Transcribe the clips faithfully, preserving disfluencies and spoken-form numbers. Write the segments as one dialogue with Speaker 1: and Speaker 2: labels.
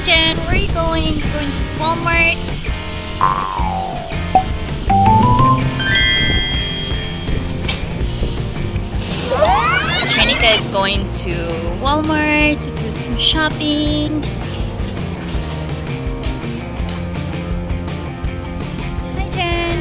Speaker 1: Jen, where are you going? Going to Walmart? Janica is going to Walmart to do some shopping. Hi, Jen.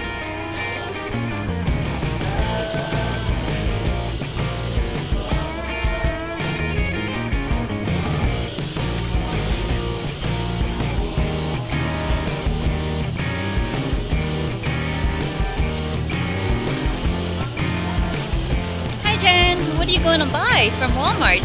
Speaker 1: What are you going to buy from Walmart?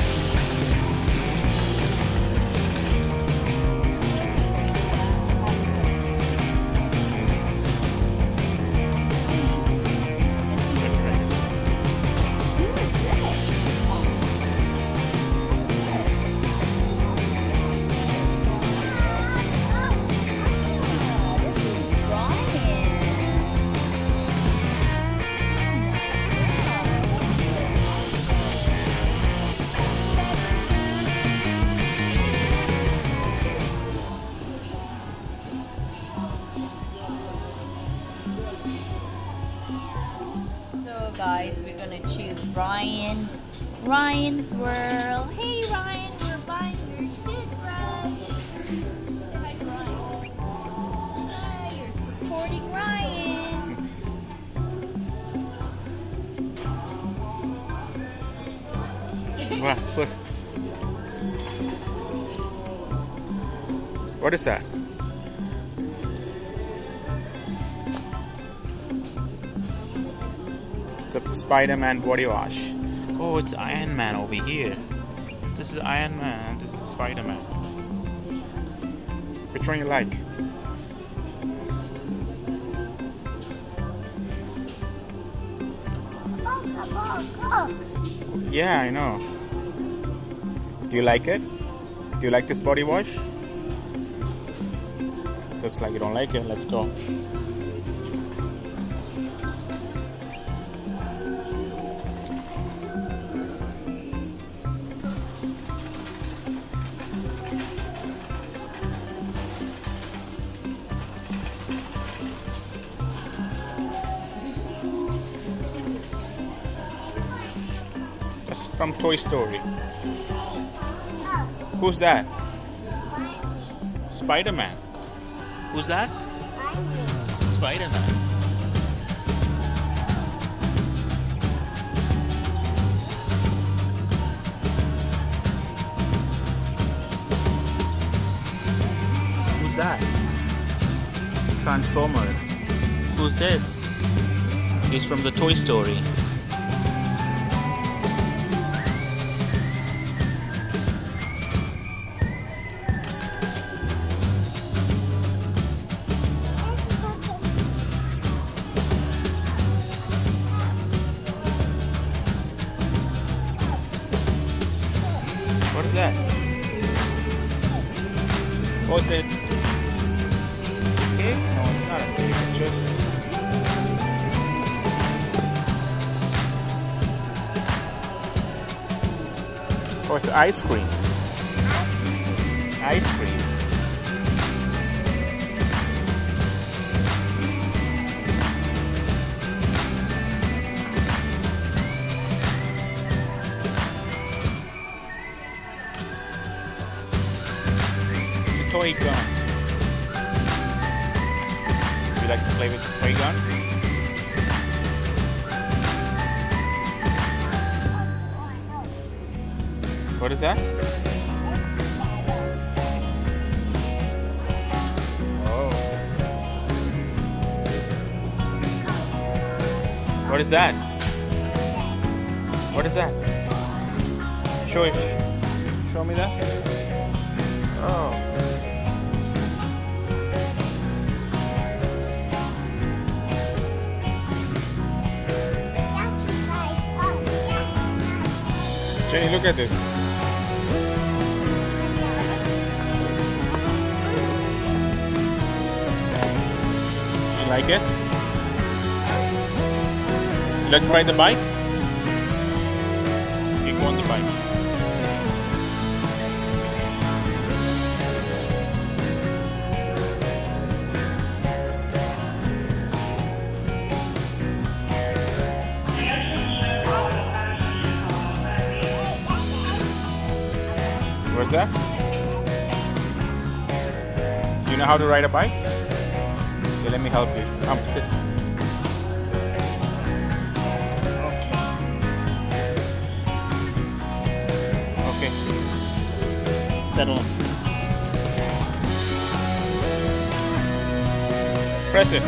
Speaker 1: Guys, we're gonna choose Ryan. Ryan's World. Hey Ryan, we're buying your toothbrush. Say hi to Ryan. Hi, you're supporting Ryan.
Speaker 2: Wow, look. What is that? It's a Spiderman body wash. Oh, it's Ironman over here. This is Ironman. This is Spiderman. Which one you like? Yeah, I know. Do you like it? Do you like this body wash? Looks like you don't like it. Let's go. That's from Toy Story. Who's that? Spiderman. Who's that? Spiderman. Who's that? Transformer. Who's this? He's from the Toy Story. What is that? What's it? Cake? No, it's not a cake. It's just... Oh, it's ice cream. Ice cream. Toy gun. You like to play with toy guns? What is that? Oh. What is that? What is that? Show it. Show me that. Oh. Jenny, look at this. You like it? You like to ride the bike? Okay, go on the bike. What's that? You know how to ride a bike? Okay, let me help you. Come, sit. Okay. Pedal. Press it.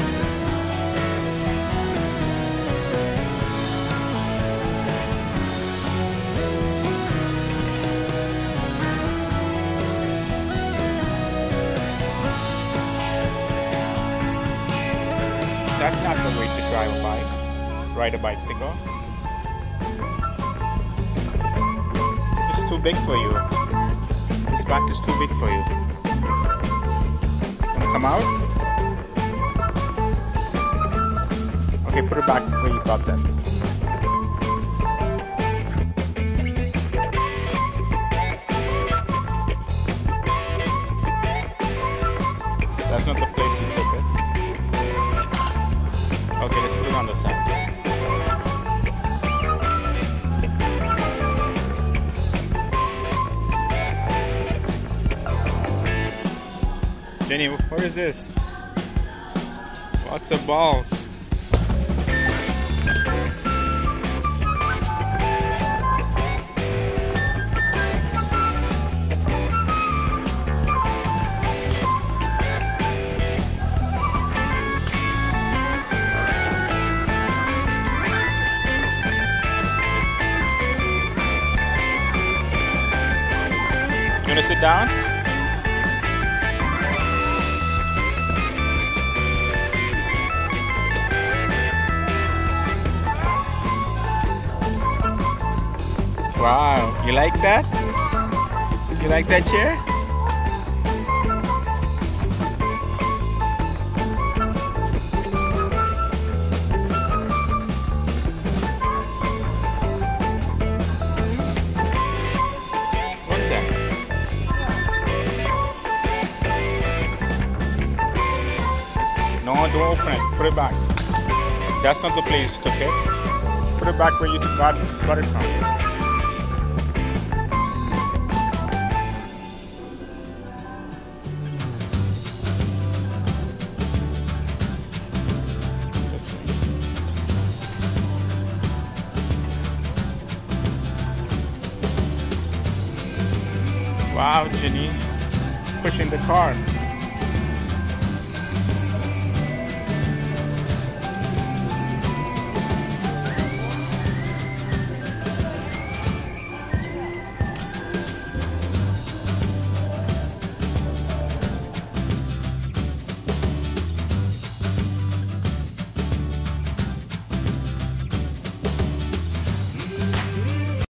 Speaker 2: That's not the way to drive a bike. Ride a bicycle. It's too big for you. This back is too big for you. Wanna come out? Okay, put it back where you got that. That's not the place you took it. Okay, let's put it on the side. Jenny, what is this? Lots of balls. You wanna sit down? Wow, you like that? You like that chair? What's that? No, don't open it. Put it back. That's not the place you took it. Put it back where you got, got it from. Wow, Jenny, pushing the car.